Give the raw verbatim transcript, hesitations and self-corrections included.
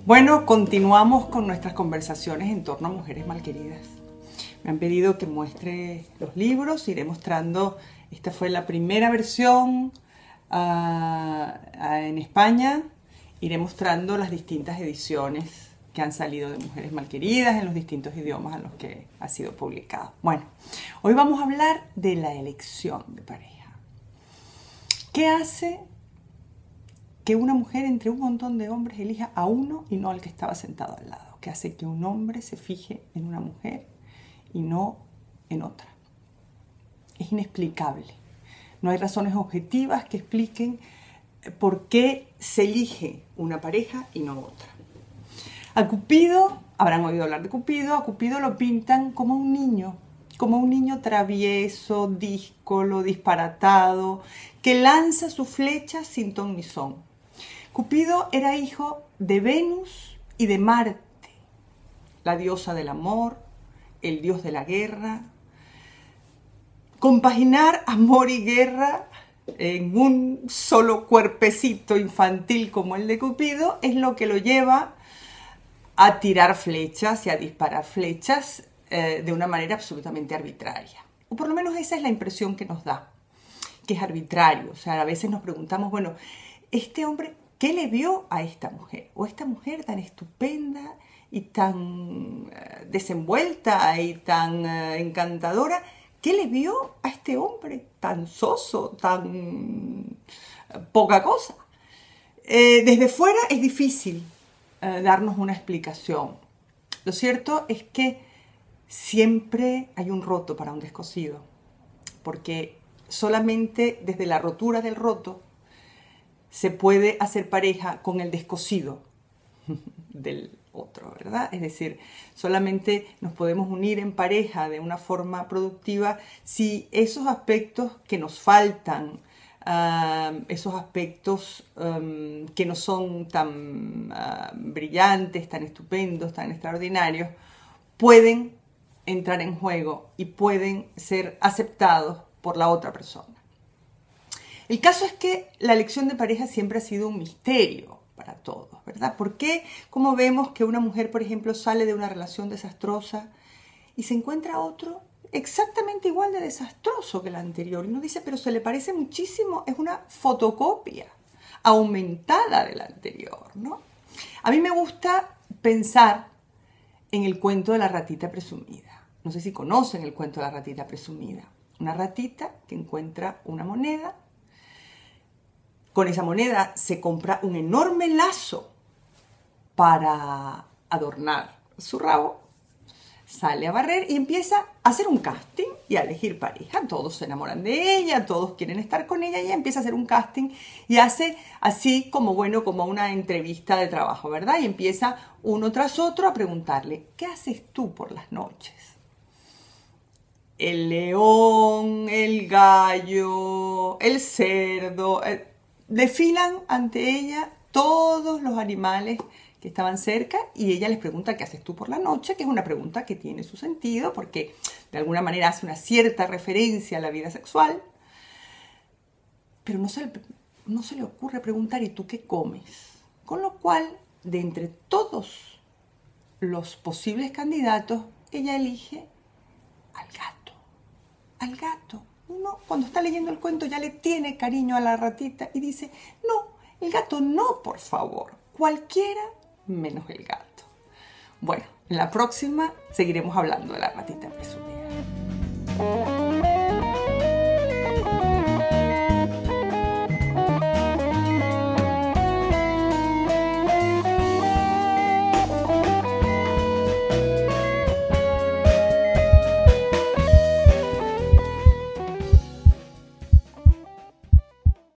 Bueno, continuamos con nuestras conversaciones en torno a mujeres malqueridas. Me han pedido que muestre los libros, iré mostrando, esta fue la primera versión uh, uh, en España, iré mostrando las distintas ediciones que han salido de Mujeres Malqueridas en los distintos idiomas en los que ha sido publicado. Bueno, hoy vamos a hablar de la elección de pareja. ¿Qué hace que una mujer entre un montón de hombres elija a uno y no al que estaba sentado al lado? ¿Qué hace que un hombre se fije en una mujer y no en otra? Es inexplicable. No hay razones objetivas que expliquen por qué se elige una pareja y no otra. A Cupido, habrán oído hablar de Cupido, a Cupido lo pintan como un niño, como un niño travieso, díscolo, disparatado, que lanza sus flechas sin ton ni son. Cupido era hijo de Venus y de Marte, la diosa del amor, el dios de la guerra. Compaginar amor y guerra en un solo cuerpecito infantil como el de Cupido es lo que lo lleva a tirar flechas y a disparar flechas eh, de una manera absolutamente arbitraria. O por lo menos esa es la impresión que nos da, que es arbitrario. O sea, a veces nos preguntamos, bueno, este hombre, ¿qué le vio a esta mujer? O esta mujer tan estupenda y tan eh, desenvuelta y tan eh, encantadora, ¿qué le vio a este hombre tan soso, tan eh, poca cosa? Eh, desde fuera es difícil eh, darnos una explicación. Lo cierto es que siempre hay un roto para un descosido, porque solamente desde la rotura del roto se puede hacer pareja con el descosido del otro, ¿verdad? Es decir, solamente nos podemos unir en pareja de una forma productiva si esos aspectos que nos faltan, uh, esos aspectos um, que no son tan uh, brillantes, tan estupendos, tan extraordinarios, pueden entrar en juego y pueden ser aceptados por la otra persona. El caso es que la elección de pareja siempre ha sido un misterio para todos, ¿verdad? ¿Por qué? ¿Cómo vemos que una mujer, por ejemplo, sale de una relación desastrosa y se encuentra otro exactamente igual de desastroso que el anterior? Y uno dice, pero se le parece muchísimo, es una fotocopia aumentada del anterior, ¿no? A mí me gusta pensar en el cuento de la ratita presumida. No sé si conocen el cuento de la ratita presumida. Una ratita que encuentra una moneda. Con esa moneda se compra un enorme lazo para adornar su rabo, sale a barrer y empieza a hacer un casting y a elegir pareja. Todos se enamoran de ella, todos quieren estar con ella y ella empieza a hacer un casting y hace así como, bueno, como una entrevista de trabajo, ¿verdad? Y empieza uno tras otro a preguntarle, ¿qué haces tú por las noches? El león, el gallo, el cerdo, el... desfilan ante ella todos los animales que estaban cerca y ella les pregunta ¿qué haces tú por la noche? Que es una pregunta que tiene su sentido porque de alguna manera hace una cierta referencia a la vida sexual, pero no se le, no se le ocurre preguntar ¿y tú qué comes? Con lo cual, de entre todos los posibles candidatos, ella elige al gato. Al gato. Uno, cuando está leyendo el cuento, ya le tiene cariño a la ratita y dice, no, el gato no, por favor, cualquiera menos el gato. Bueno, en la próxima seguiremos hablando de la ratita presumida.